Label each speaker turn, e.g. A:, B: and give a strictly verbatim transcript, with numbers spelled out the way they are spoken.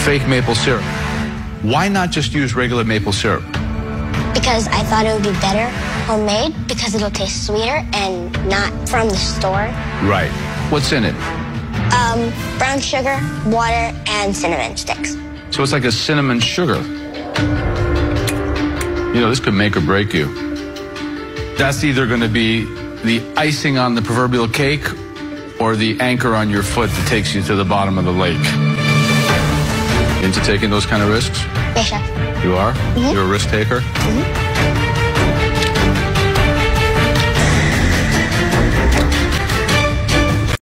A: fake maple syrup. Why not just use regular maple syrup?
B: Because I thought it would be better homemade because it'll taste sweeter and not from the store.
A: Right. What's in it?
B: Um, brown sugar, water, and cinnamon sticks.
A: So it's like a cinnamon sugar. You know, this could make or break you. That's either going to be the icing on the proverbial cake or the anchor on your foot that takes you to the bottom of the lake. Into taking those kind of risks?
B: Yes, chef.
A: You are?
B: Mm-hmm.
A: You're a risk taker?
B: Mm-hmm.